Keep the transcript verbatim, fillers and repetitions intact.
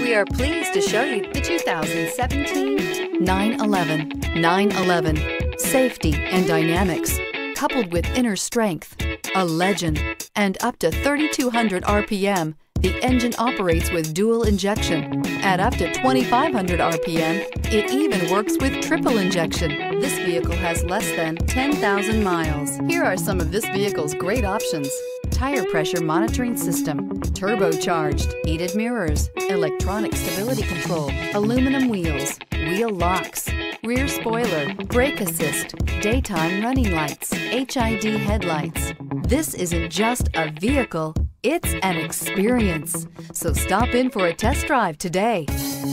We are pleased to show you the two thousand seventeen nine eleven. nine eleven. Safety and dynamics, coupled with inner strength, a legend, and up to thirty-two hundred R P M, the engine operates with dual injection. At up to twenty-five hundred R P M, it even works with triple injection. This vehicle has less than ten thousand miles. Here are some of this vehicle's great options: tire pressure monitoring system, turbocharged, heated mirrors, electronic stability control, aluminum wheels, wheel locks, rear spoiler, brake assist, daytime running lights, H I D headlights. This isn't just a vehicle, it's an experience. So stop in for a test drive today.